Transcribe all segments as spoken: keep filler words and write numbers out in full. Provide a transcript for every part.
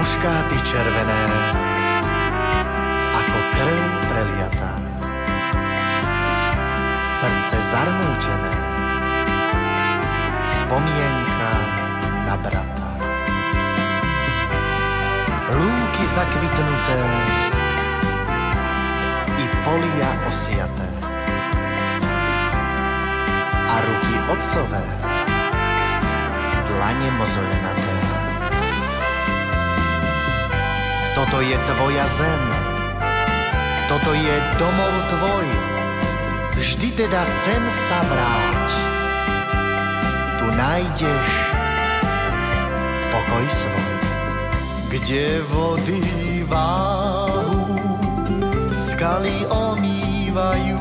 muškáty červené, ako krv preliatá, srdce zarmútené, spomienka na brata. Lúky zakvitnuté i polia osiaté a ruky otcové, dlane mozolenaté. Toto je tvoja zem, toto je domov tvoj, vždy teda sem sa vráť. Tu nájdeš pokoj svoj. Kde vody váhu, skaly omývajú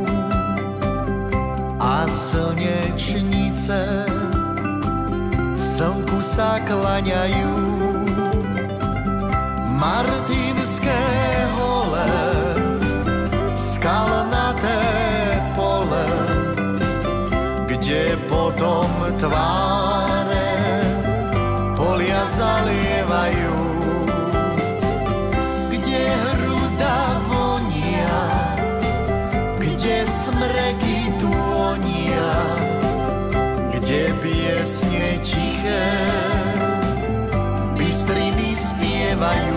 a slnečnice slnku sa klaňajú. Martinské hole, skalnaté pole, kde potom tváre polia zalievajú, kde hruda vonia, kde smreky tônia, kde piesne tiché bystriny spievajú.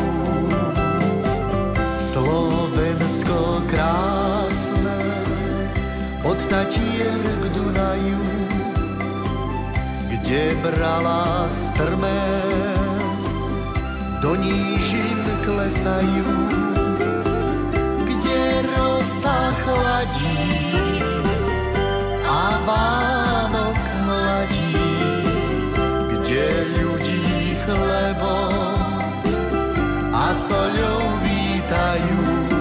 Slovensko krásne, od Tatier k Dunaju, kde brala strmé do nížin klesajú, kde rosa chladí a Vánok hladí, kde ľudí chlebom a soľou vítajú.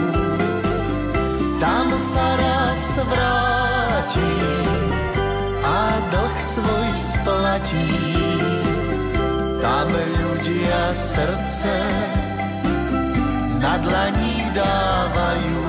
Tam sa raz vráti a dlh svoj splatí. Tam ľudia srdce na dlani dávajú.